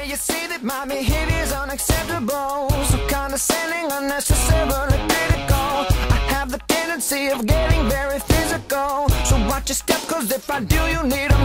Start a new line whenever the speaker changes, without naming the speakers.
you see that my behavior's unacceptable, so condescending, unnecessarily critical. I have the tendency of getting very physical, so watch your step, cause if I do, you need a